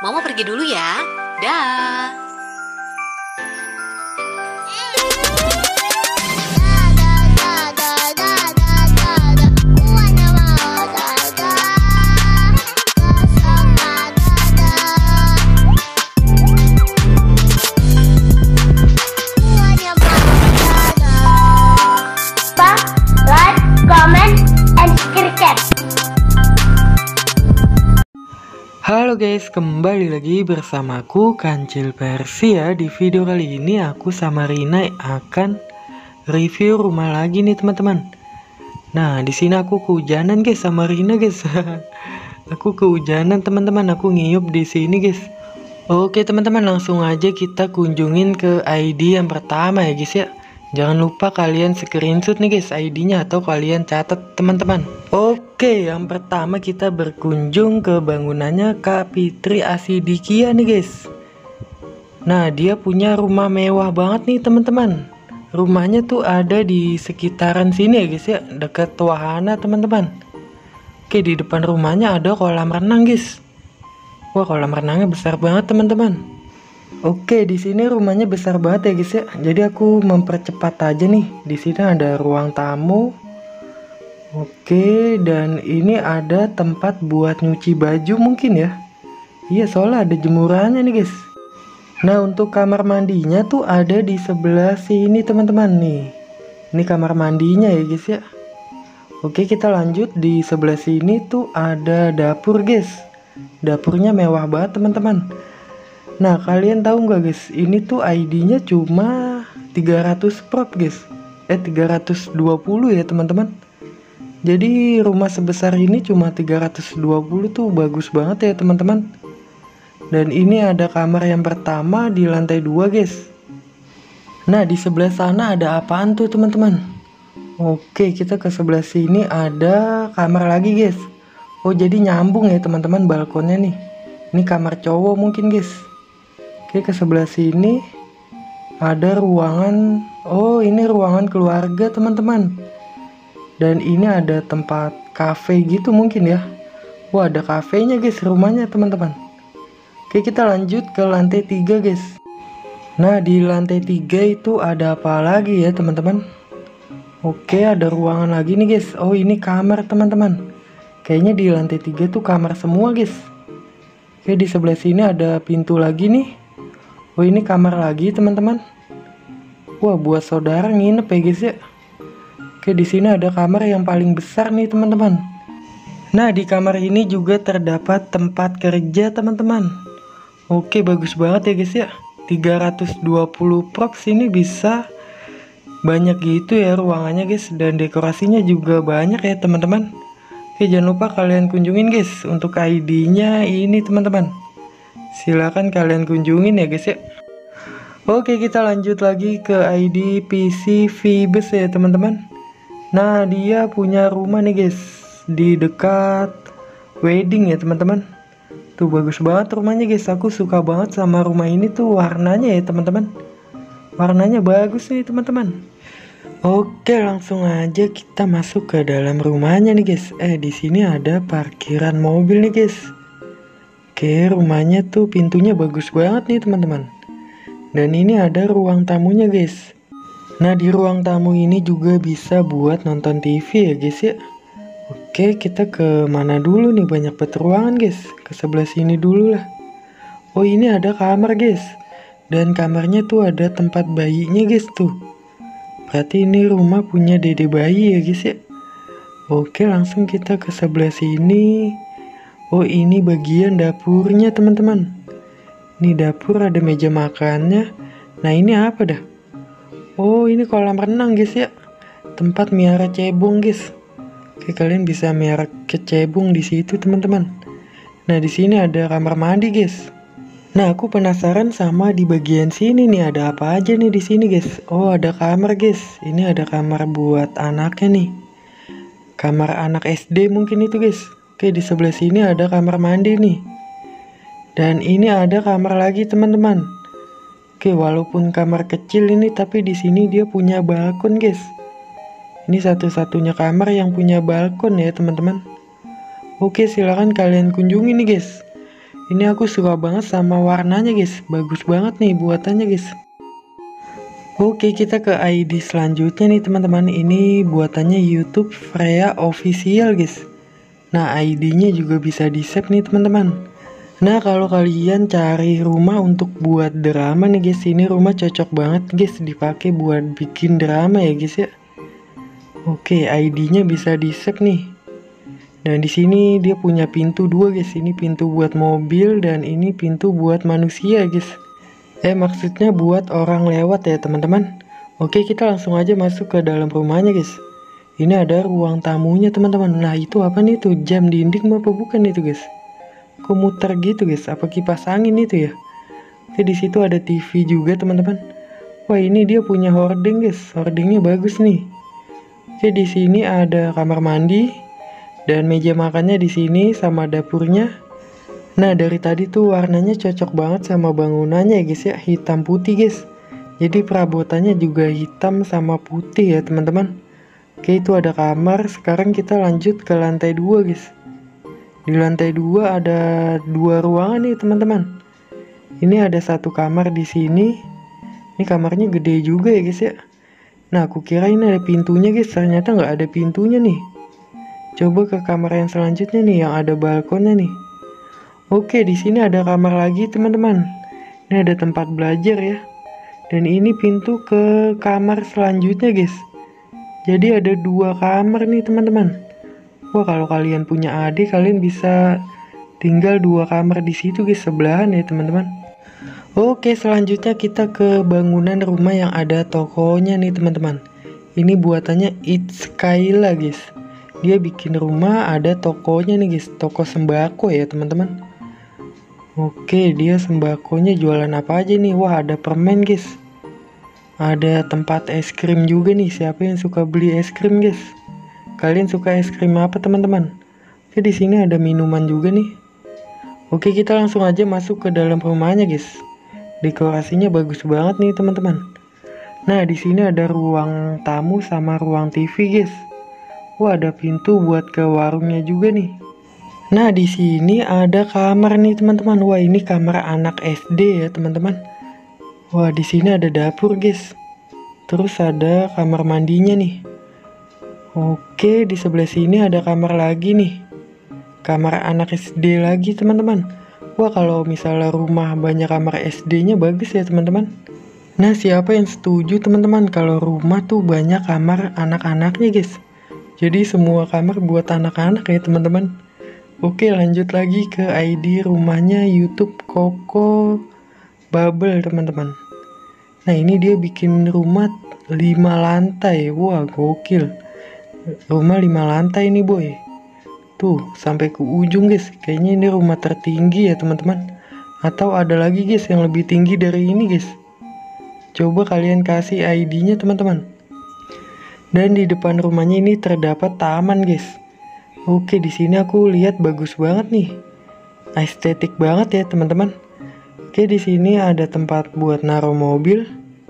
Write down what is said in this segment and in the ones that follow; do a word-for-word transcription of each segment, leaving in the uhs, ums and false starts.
Mama pergi dulu ya. Dah. Halo guys, kembali lagi bersamaku Kancil Persia. Di video kali ini aku sama Rina akan review rumah lagi nih teman-teman. Nah, di sini aku kehujanan guys sama Rina guys. Aku kehujanan teman-teman, aku ngiyup di sini guys. Oke teman-teman, langsung aja kita kunjungin ke I D yang pertama ya guys ya. Jangan lupa kalian screenshot nih guys I D-nya atau kalian catat teman-teman. Oke, yang pertama kita berkunjung ke bangunannya Kak Fitri Asidikia nih guys. Nah, dia punya rumah mewah banget nih teman-teman. Rumahnya tuh ada di sekitaran sini ya guys ya, dekat wahana teman-teman. Oke, di depan rumahnya ada kolam renang guys. Wah, kolam renangnya besar banget teman-teman. Oke, di sini rumahnya besar banget ya guys ya. Jadi aku mempercepat aja nih. Di sini ada ruang tamu. Oke, dan ini ada tempat buat nyuci baju mungkin ya. Iya, soalnya ada jemurannya nih guys. Nah, untuk kamar mandinya tuh ada di sebelah sini teman-teman nih. Ini kamar mandinya ya guys ya. Oke, kita lanjut. Di sebelah sini tuh ada dapur guys. Dapurnya mewah banget teman-teman. Nah, kalian tahu nggak guys, ini tuh I D-nya cuma tiga ratus prop guys. Eh, tiga ratus dua puluh ya teman-teman. Jadi rumah sebesar ini cuma tiga ratus dua puluh tuh bagus banget ya teman-teman. Dan ini ada kamar yang pertama di lantai dua guys. Nah, di sebelah sana ada apaan tuh teman-teman? Oke, kita ke sebelah sini ada kamar lagi guys. Oh, jadi nyambung ya teman-teman balkonnya nih. Ini kamar cowok mungkin guys. Oke, ke sebelah sini ada ruangan. Oh, ini ruangan keluarga teman-teman. Dan ini ada tempat cafe gitu mungkin ya. Wah, ada kafenya guys rumahnya teman-teman. Oke, kita lanjut ke lantai tiga guys. Nah, di lantai tiga itu ada apa lagi ya teman-teman? Oke, ada ruangan lagi nih guys. Oh, ini kamar teman-teman. Kayaknya di lantai tiga tuh kamar semua guys. Oke, di sebelah sini ada pintu lagi nih. Oh, ini kamar lagi teman-teman. Wah, buat saudara nginep ya guys ya. Oke, di sini ada kamar yang paling besar nih teman-teman. Nah, di kamar ini juga terdapat tempat kerja teman-teman. Oke, bagus banget ya guys ya. tiga ratus dua puluh props ini bisa banyak gitu ya ruangannya guys. Dan dekorasinya juga banyak ya teman-teman. Oke, jangan lupa kalian kunjungin guys untuk I D-nya ini teman-teman. Silahkan kalian kunjungin ya guys ya. Oke, kita lanjut lagi ke I D P C Vibes ya teman-teman. Nah, dia punya rumah nih guys di dekat wedding ya teman-teman. Tuh bagus banget rumahnya guys. Aku suka banget sama rumah ini tuh warnanya ya teman-teman. Warnanya bagus nih teman-teman. Oke, langsung aja kita masuk ke dalam rumahnya nih guys. Eh, di sini ada parkiran mobil nih guys. Oke, rumahnya tuh pintunya bagus banget nih teman-teman. Dan ini ada ruang tamunya guys. Nah, di ruang tamu ini juga bisa buat nonton T V ya guys ya. Oke, kita ke mana dulu nih? Banyak banget ruangan guys. Ke sebelah sini dulu lah. Oh, ini ada kamar guys. Dan kamarnya tuh ada tempat bayinya guys tuh. Berarti ini rumah punya dede bayi ya guys ya. Oke, langsung kita ke sebelah sini. Oh, ini bagian dapurnya teman-teman. Ini dapur ada meja makannya. Nah, ini apa dah? Oh, ini kolam renang guys ya. Tempat miara cebong guys. Oke, kalian bisa miara kecebong di situ teman-teman. Nah, di sini ada kamar mandi guys. Nah, aku penasaran sama di bagian sini nih ada apa aja nih di sini guys. Oh, ada kamar guys. Ini ada kamar buat anaknya nih. Kamar anak S D mungkin itu guys. Oke, di sebelah sini ada kamar mandi nih. Dan ini ada kamar lagi teman-teman. Oke, walaupun kamar kecil ini tapi di sini dia punya balkon guys. Ini satu-satunya kamar yang punya balkon ya teman-teman. Oke, silahkan kalian kunjungi nih guys. Ini aku suka banget sama warnanya guys. Bagus banget nih buatannya guys. Oke, kita ke I D selanjutnya nih teman-teman. Ini buatannya YouTube Freya Official guys. Nah, I D-nya juga bisa di-save nih teman-teman. Nah, kalau kalian cari rumah untuk buat drama nih guys, ini rumah cocok banget guys dipakai buat bikin drama ya guys ya. Oke, I D-nya bisa di-save nih. Dan di sini dia punya pintu dua guys. Ini pintu buat mobil dan ini pintu buat manusia guys. Eh maksudnya buat orang lewat ya teman-teman. Oke, kita langsung aja masuk ke dalam rumahnya guys. Ini ada ruang tamunya teman-teman. Nah itu apa nih tuh, jam dinding apa bukan itu guys? Kok muter gitu guys? Apa kipas angin itu ya? Oke, di situ ada T V juga teman-teman. Wah ini dia punya hording guys. Hordingnya bagus nih. Oke, di sini ada kamar mandi. Dan meja makannya di sini sama dapurnya. Nah dari tadi tuh warnanya cocok banget sama bangunannya ya guys ya, hitam putih guys. Jadi perabotannya juga hitam sama putih ya teman-teman. Oke, itu ada kamar. Sekarang kita lanjut ke lantai dua guys. Di lantai dua ada dua ruangan nih teman-teman. Ini ada satu kamar di sini. Ini kamarnya gede juga ya guys ya. Nah aku kira ini ada pintunya guys, ternyata nggak ada pintunya nih. Coba ke kamar yang selanjutnya nih, yang ada balkonnya nih. Oke, di sini ada kamar lagi teman-teman. Ini ada tempat belajar ya. Dan ini pintu ke kamar selanjutnya guys. Jadi ada dua kamar nih teman-teman. Wah, kalau kalian punya adik, kalian bisa tinggal dua kamar di situ guys, sebelahan ya teman-teman. Oke, selanjutnya kita ke bangunan rumah yang ada tokonya nih teman-teman. Ini buatannya It's Kayla guys. Dia bikin rumah ada tokonya nih guys, toko sembako ya teman-teman. Oke, dia sembakonya jualan apa aja nih? Wah, ada permen guys. Ada tempat es krim juga nih. Siapa yang suka beli es krim guys? Kalian suka es krim apa teman-teman? Oke, di sini ada minuman juga nih. Oke, kita langsung aja masuk ke dalam rumahnya guys. Dekorasinya bagus banget nih teman-teman. Nah, di sini ada ruang tamu sama ruang T V guys. Wah, ada pintu buat ke warungnya juga nih. Nah, di sini ada kamar nih teman-teman. Wah, ini kamar anak S D ya teman-teman. Wah, di sini ada dapur guys. Terus ada kamar mandinya nih. Oke, di sebelah sini ada kamar lagi nih. Kamar anak S D lagi teman-teman. Wah, kalau misalnya rumah banyak kamar S D-nya bagus ya teman-teman. Nah, siapa yang setuju teman-teman kalau rumah tuh banyak kamar anak-anaknya guys? Jadi semua kamar buat anak-anak ya teman-teman. Oke, lanjut lagi ke I D rumahnya YouTube Koko Bubble teman-teman. Nah, ini dia bikin rumah lima lantai. Wah, gokil. Rumah lima lantai nih boy. Tuh, sampai ke ujung guys. Kayaknya ini rumah tertinggi ya teman-teman. Atau ada lagi guys yang lebih tinggi dari ini guys. Coba kalian kasih I D-nya teman-teman. Dan di depan rumahnya ini terdapat taman guys. Oke, di sini aku lihat bagus banget nih. Estetik banget ya teman-teman. Oke, di sini ada tempat buat naruh mobil.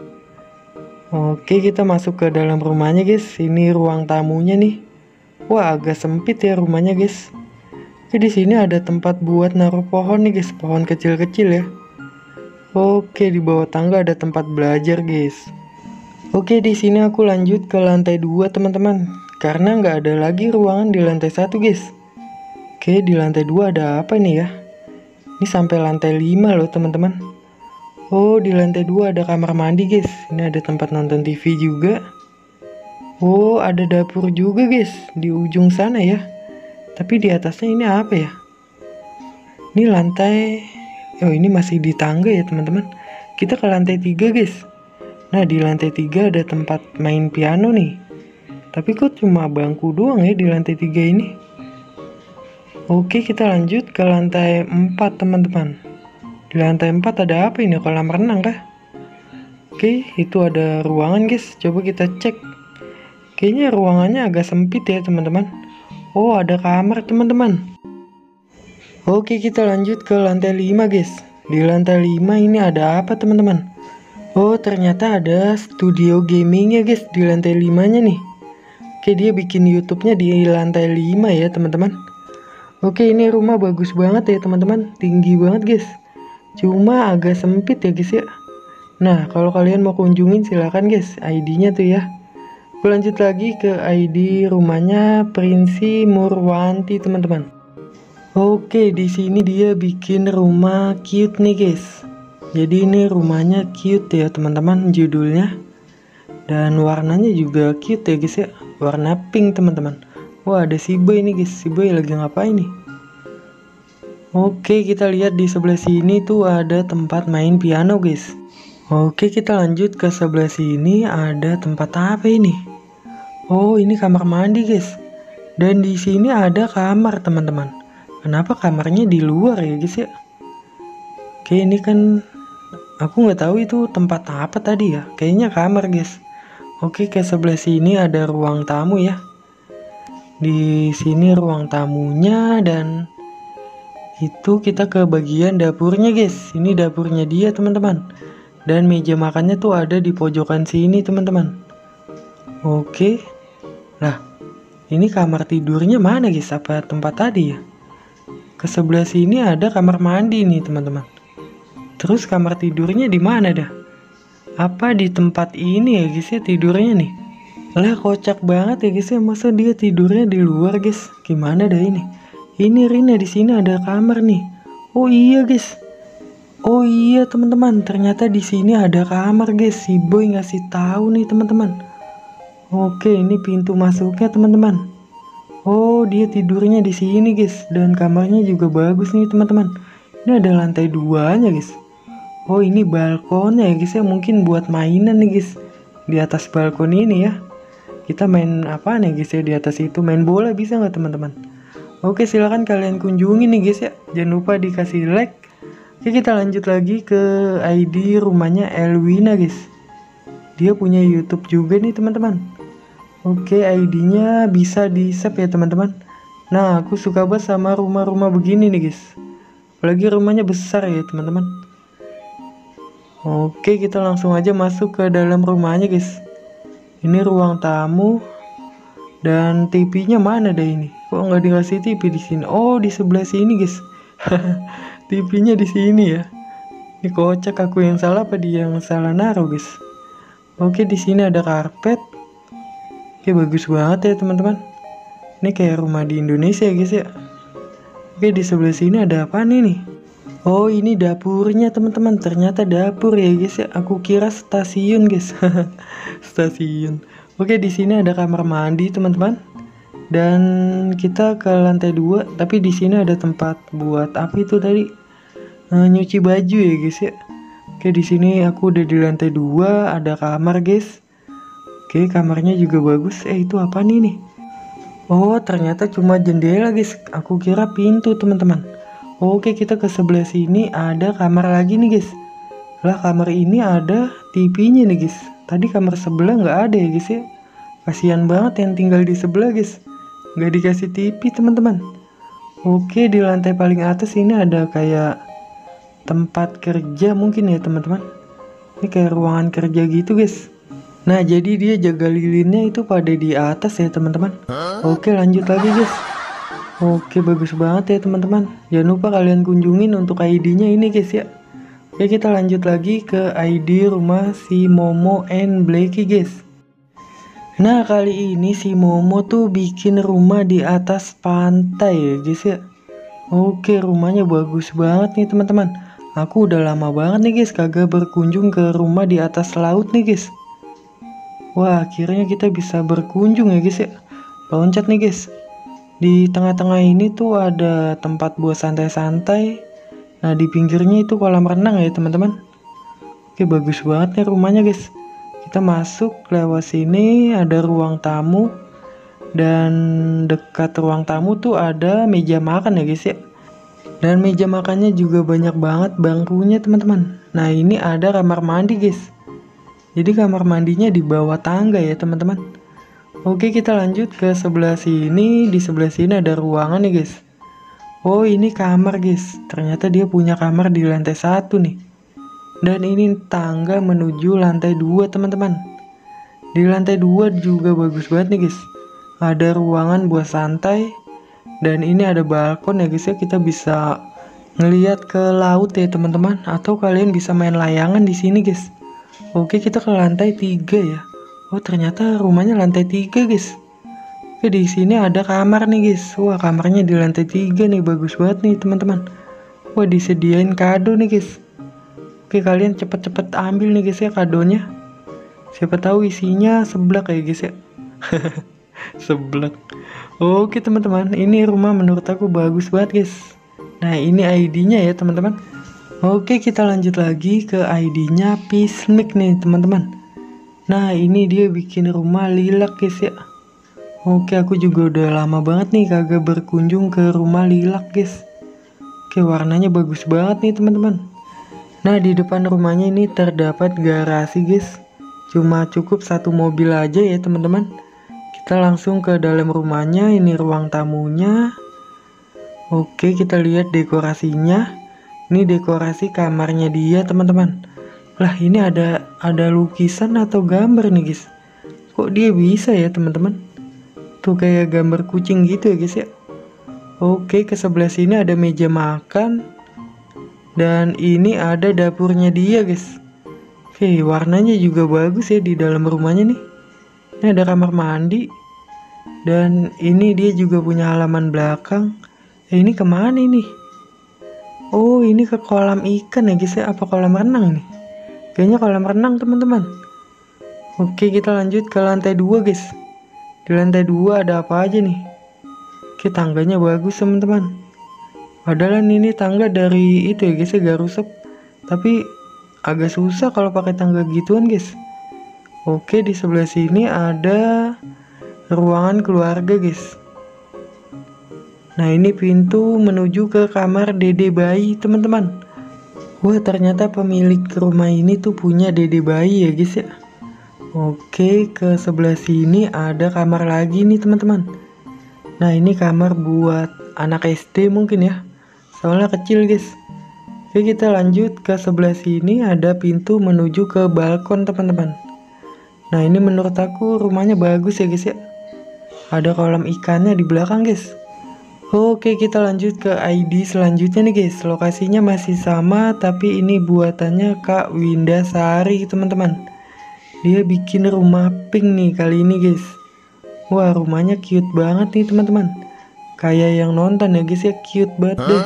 Oke, kita masuk ke dalam rumahnya guys. Ini ruang tamunya nih. Wah, agak sempit ya rumahnya guys. Oke, di sini ada tempat buat naruh pohon nih guys, pohon kecil-kecil ya. Oke, di bawah tangga ada tempat belajar guys. Oke, di sini aku lanjut ke lantai dua teman-teman. Karena nggak ada lagi ruangan di lantai satu guys. Oke, di lantai dua ada apa nih ya? Ini sampai lantai lima loh teman-teman. Oh, di lantai dua ada kamar mandi guys. Ini ada tempat nonton T V juga. Oh, ada dapur juga guys di ujung sana ya. Tapi di atasnya ini apa ya? Ini lantai. Oh, ini masih di tangga ya teman-teman. Kita ke lantai tiga guys. Nah, di lantai tiga ada tempat main piano nih. Tapi kok cuma bangku doang ya di lantai tiga ini. Oke, kita lanjut ke lantai empat teman-teman. Di lantai empat ada apa ini? Kolam renang kah? Oke, itu ada ruangan guys. Coba kita cek. Kayaknya ruangannya agak sempit ya teman-teman. Oh, ada kamar teman-teman. Oke, kita lanjut ke lantai lima guys. Di lantai lima ini ada apa teman-teman? Oh, ternyata ada studio gamingnya guys di lantai limanya nih. Oke, dia bikin YouTube-nya di lantai lima ya teman-teman. Oke, ini rumah bagus banget ya teman-teman, tinggi banget guys. Cuma agak sempit ya guys ya. Nah, kalau kalian mau kunjungin silakan guys, I D-nya tuh ya. Aku lanjut lagi ke I D rumahnya Prinsi Murwanti teman-teman. Oke, di sini dia bikin rumah cute nih guys. Jadi ini rumahnya cute ya teman-teman judulnya. Dan warnanya juga cute ya guys ya, warna pink teman-teman. Wah, ada si boy nih guys, si boy lagi ngapain nih? Oke, kita lihat di sebelah sini tuh ada tempat main piano guys. Oke, kita lanjut ke sebelah sini, ada tempat apa ini? Oh, ini kamar mandi guys. Dan di sini ada kamar teman-teman. Kenapa kamarnya di luar ya guys ya? Oke, ini kan aku nggak tahu itu tempat apa tadi ya. Kayaknya kamar guys. Oke, ke sebelah sini ada ruang tamu ya. Di sini ruang tamunya dan itu kita ke bagian dapurnya guys. Ini dapurnya dia teman-teman. Dan meja makannya tuh ada di pojokan sini teman-teman. Oke. Lah, ini kamar tidurnya mana guys? Apa tempat tadi ya? Ke sebelah sini ada kamar mandi nih teman-teman. Terus kamar tidurnya di mana dah? Apa di tempat ini ya guys ya tidurnya nih? Lah, kocak banget ya guys ya, masa dia tidurnya di luar guys? Gimana dah ini? Ini Rina, di sini ada kamar nih. Oh iya guys. Oh iya teman-teman, ternyata di sini ada kamar guys. Si boy ngasih tahu nih teman-teman. Oke, ini pintu masuknya teman-teman. Oh, dia tidurnya di sini guys, dan kamarnya juga bagus nih teman-teman. Ini ada lantai duanya guys. Oh, ini balkonnya ya guys ya, mungkin buat mainan nih guys. Di atas balkon ini ya. Kita main apa nih guys ya di atas itu, main bola bisa nggak teman-teman? Oke, silahkan kalian kunjungi nih guys ya. Jangan lupa dikasih like. Oke, kita lanjut lagi ke I D rumahnya Elwina guys. Dia punya YouTube juga nih teman-teman. Oke, I D-nya bisa di save ya teman-teman. Nah, aku suka banget sama rumah-rumah begini nih guys. Apalagi rumahnya besar ya teman-teman. Oke, kita langsung aja masuk ke dalam rumahnya guys. Ini ruang tamu. Dan T V-nya mana dah ini? Kok nggak dikasih T V di sini? Oh, di sebelah sini guys. T V-nya di sini ya. Ini kocak, aku yang salah apa dia yang salah naruh guys? Oke, di sini ada karpet. Oke, bagus banget ya teman-teman. Ini kayak rumah di Indonesia guys ya. Oke, di sebelah sini ada apa nih nih? Oh, ini dapurnya teman-teman. Ternyata dapur ya guys ya. Aku kira stasiun guys. Stasiun. Oke, di sini ada kamar mandi teman-teman. Dan kita ke lantai dua. Tapi di sini ada tempat buat apa itu tadi? E, nyuci baju ya guys ya. Oke, di sini aku udah di lantai dua. Ada kamar guys. Oke, kamarnya juga bagus. Eh, itu apa nih nih? Oh, ternyata cuma jendela guys. Aku kira pintu teman-teman. Oke, kita ke sebelah sini ada kamar lagi nih guys. Lah, kamar ini ada T V-nya nih guys. Tadi kamar sebelah nggak ada ya guys ya. Kasihan banget yang tinggal di sebelah guys. Nggak dikasih T V teman-teman. Oke, di lantai paling atas ini ada kayak tempat kerja mungkin ya teman-teman. Ini kayak ruangan kerja gitu guys. Nah, jadi dia jaga lilinnya itu pada di atas ya teman-teman. Oke, lanjut lagi guys. Oke, bagus banget ya teman-teman. Jangan lupa kalian kunjungin untuk I D-nya ini guys ya. Oke, kita lanjut lagi ke I D rumah si Momo and Blacky guys. Nah, kali ini si Momo tuh bikin rumah di atas pantai ya guys ya. Oke, rumahnya bagus banget nih teman-teman. Aku udah lama banget nih guys kagak berkunjung ke rumah di atas laut nih guys. Wah, akhirnya kita bisa berkunjung ya guys ya. Loncat nih guys. Di tengah-tengah ini tuh ada tempat buat santai-santai. Nah, di pinggirnya itu kolam renang ya teman-teman. Oke, bagus banget nih rumahnya guys. Kita masuk lewat sini, ada ruang tamu. Dan dekat ruang tamu tuh ada meja makan ya guys ya. Dan meja makannya juga banyak banget bangkunya teman-teman. Nah, ini ada kamar mandi guys. Jadi kamar mandinya di bawah tangga ya teman-teman. Oke, kita lanjut ke sebelah sini. Di sebelah sini ada ruangan nih guys. Oh, ini kamar guys. Ternyata dia punya kamar di lantai satu nih. Dan ini tangga menuju lantai dua teman-teman. Di lantai dua juga bagus banget nih guys. Ada ruangan buat santai. Dan ini ada balkon ya guys ya, kita bisa ngelihat ke laut ya teman-teman, atau kalian bisa main layangan di sini guys. Oke, kita ke lantai tiga ya. Oh, ternyata rumahnya lantai tiga guys. Oke, di sini ada kamar nih guys. Wah, kamarnya di lantai tiga nih, bagus banget nih teman-teman. Wah, disediain kado nih guys. Oke, kalian cepet-cepet ambil nih guys ya kadonya. Siapa tahu isinya seblak ya guys ya. Seblak. Oke teman-teman, ini rumah menurut aku bagus banget guys. Nah, ini I D-nya ya teman-teman. Oke, kita lanjut lagi ke I D-nya Pismik nih teman-teman. Nah, ini dia bikin rumah lilac guys ya. Oke, aku juga udah lama banget nih kagak berkunjung ke rumah lilac guys. Oke, warnanya bagus banget nih teman-teman. Nah, di depan rumahnya ini terdapat garasi guys. Cuma cukup satu mobil aja ya teman-teman. Kita langsung ke dalam rumahnya. Ini ruang tamunya. Oke, kita lihat dekorasinya. Ini dekorasi kamarnya dia teman-teman. Lah, ini ada ada lukisan atau gambar nih guys. Kok dia bisa ya teman-teman? Tuh kayak gambar kucing gitu ya guys ya. Oke, ke sebelah sini ada meja makan. Dan ini ada dapurnya dia guys. Oke, warnanya juga bagus ya di dalam rumahnya nih. Ini ada kamar mandi. Dan ini dia juga punya halaman belakang. Eh, ini kemana ini? Oh, ini ke kolam ikan ya guys ya. Apa kolam renang nih? Kayaknya kolam renang teman-teman. Oke, kita lanjut ke lantai dua guys. Di lantai dua ada apa aja nih? Oke, tangganya bagus teman-teman. Padahal ini tangga dari itu ya guys ya, garusep. Tapi agak susah kalau pakai tangga gituan guys. Oke, di sebelah sini ada ruangan keluarga guys. Nah, ini pintu menuju ke kamar dede bayi teman-teman. Wah, ternyata pemilik rumah ini tuh punya dede bayi ya guys ya. Oke, ke sebelah sini ada kamar lagi nih teman-teman. Nah, ini kamar buat anak S D mungkin ya, soalnya kecil guys. Oke, kita lanjut ke sebelah sini ada pintu menuju ke balkon teman-teman. Nah, ini menurut aku rumahnya bagus ya guys ya. Ada kolam ikannya di belakang guys. Oke, kita lanjut ke I D selanjutnya nih guys. Lokasinya masih sama, tapi ini buatannya Kak Winda Sari teman-teman. Dia bikin rumah pink nih kali ini guys. Wah, rumahnya cute banget nih teman-teman. Kayak yang nonton ya guys ya, cute banget deh.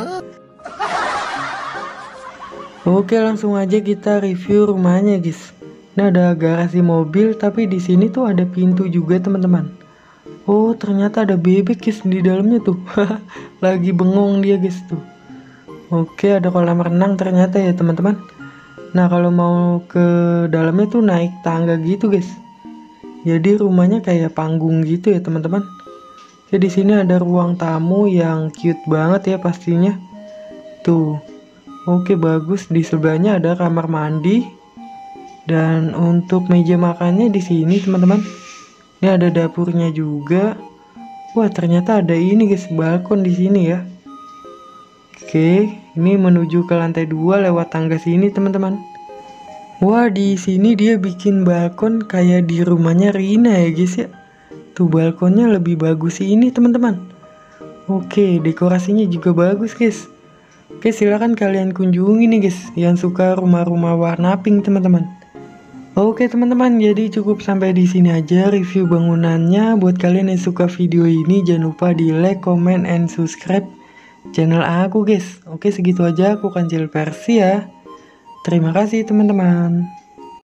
Oke, langsung aja kita review rumahnya guys. Ini ada garasi mobil, tapi di sini tuh ada pintu juga teman-teman. Oh, ternyata ada bebek guys di dalamnya tuh. Lagi bengong dia guys tuh. Oke, ada kolam renang ternyata ya teman-teman. Nah, kalau mau ke dalamnya tuh naik tangga gitu guys. Jadi rumahnya kayak panggung gitu ya teman-teman. Oke, di sini ada ruang tamu yang cute banget ya pastinya. Tuh. Oke, bagus. Di sebelahnya ada kamar mandi. Dan untuk meja makannya di sini teman-teman. Ini ada dapurnya juga. Wah, ternyata ada ini guys, balkon di sini ya. Oke, ini menuju ke lantai dua lewat tangga sini teman-teman. Wah, di sini dia bikin balkon kayak di rumahnya Rina ya guys ya. Tuh, balkonnya lebih bagus ini teman-teman. Oke, dekorasinya juga bagus guys. Oke, silakan kalian kunjungi nih guys yang suka rumah-rumah warna pink teman-teman. Oke teman-teman, jadi cukup sampai di sini aja review bangunannya. Buat kalian yang suka video ini, jangan lupa di like, comment, and subscribe channel aku guys. Oke, segitu aja aku Kancil Persia. Terima kasih teman-teman.